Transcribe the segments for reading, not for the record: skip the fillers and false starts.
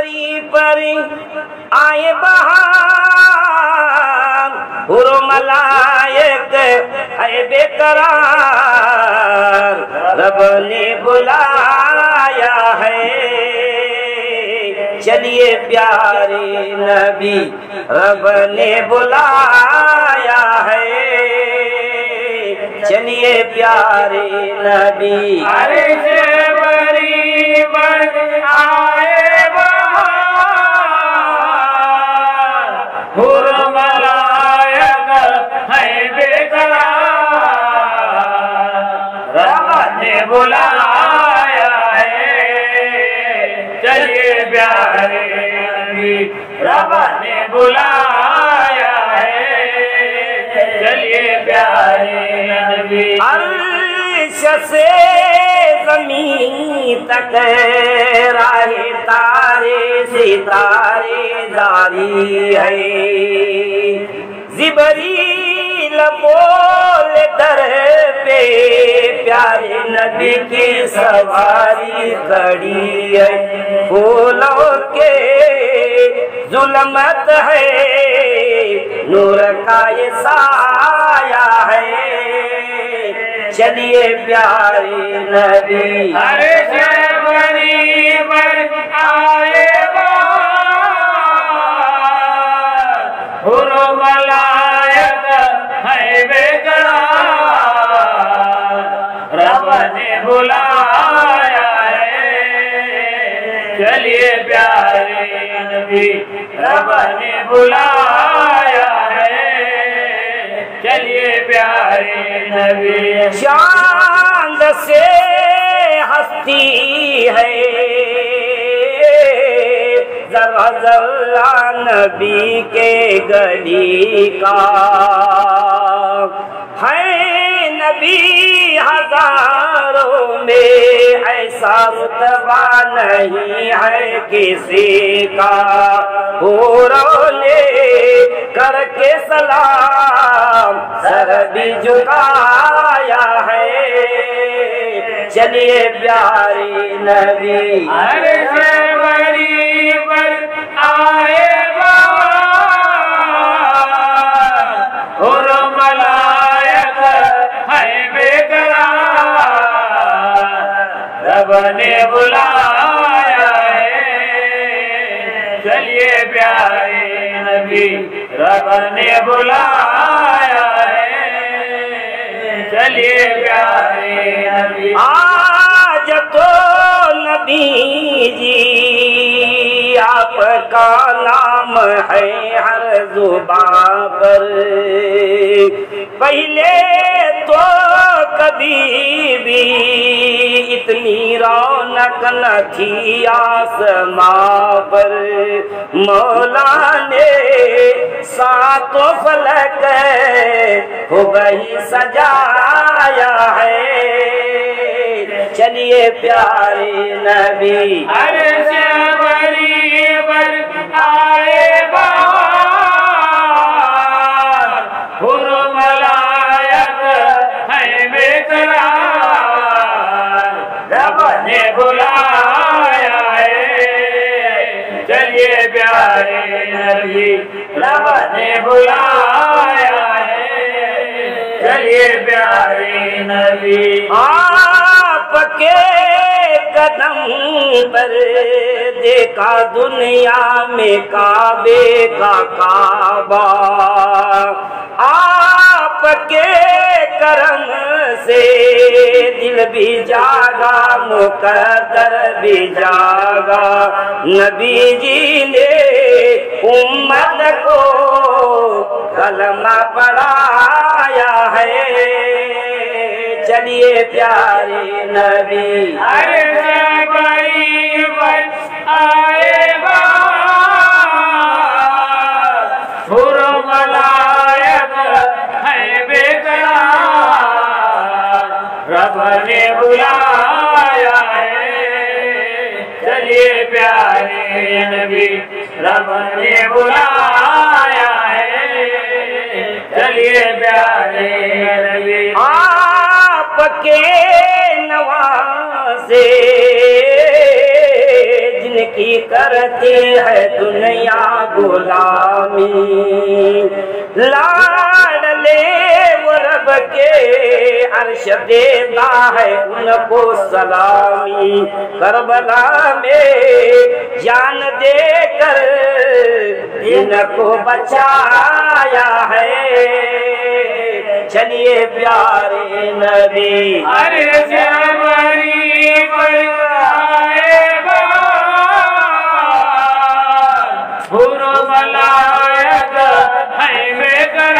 परी परी आए बहार, हुरो मलायक है बेकरार, रब ने बुलाया है। चलिए प्यारे नबी, रब ने बुलाया है। चलिए प्यारे नबी, अरे से बरी बरी आए बहार, हुरो मलायक है बेकरार, रब ने बुलाया है। चलिए प्यारे नबी, रब ने बुलाया है। चलिए प्यारे नबी। अर्श से ज़मीन तक राहे तारे सितारे जारी है। जिब्रील बोल दर पे प्यारे नबी की सवारी खड़ी है। फूलों के जुल्मत है, नूर का ये साया है। चलिए प्यारे नबी, अरे से बरी बरी आए बहार, हुरो मलायक है बेकरार, रब ने बुलाया है। चलिए प्यारे नबी, रब ने बुलाया है। चलिए प्यारे नबी। चांद से हस्ती है जरा जरा नबी के गली का है। नबी हजारों में ऐसा रुतबा नहीं है किसी का। हूरों ने करके सलाम सर भी झुकाया है। चलिए प्यारे नबी, अरे से बरी बरी आए बहार, हुरो मलायक है बेकरार, रब ने बुलाया है। चलिए प्यारे नबी, रब ने बुलाया है। चलिए प्यारे नबी। आज तो नबी जी आपका नाम है हर जुबां पर। पहले तो कभी भी इतनी रौनक न थी आसमां पर। मौला ने सातों फलक हो गई सजाया है। चलिए प्यारे नबी, अरे से बरी बरी आए बहार, हुरो मलायक है बेकरार, रब ने बुलाया है। चलिए प्यारे नबी, रब ने बुलाया है। चलिए प्यारे नबी। आपके कदम पर देखा दुनिया में काबे का काबा। आपके करम से दिल भी जागा, मुकद्दर भी जागा। नबी जी ने उम्मत को कलमा पढ़ाया है। चलिए प्यारे नबी, अरे से बरी बरी आए बहार, हुरो मलायक है बेकरार, रब ने बुलाया है। चलिए प्यारे नबी, रब ने बुलाया है। चलिए प्यारे नबी। आपके नवासे जिनके کی کرتی ہے دنیا غلامی لاڈلے وہ رب کے عرش دیتا ہے ان کو سلامی کربلا میں جان دے کر ان کو بچایا ہے چلیے پیارے نبی عرش بری پر آئے گا حور و ملائک خیمے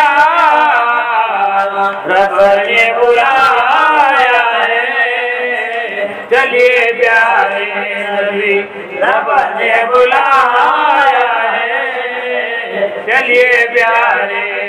قرار رب نے بلایا ہے چلیے پیارے نبی رب نے بلایا ہے چلیے پیارے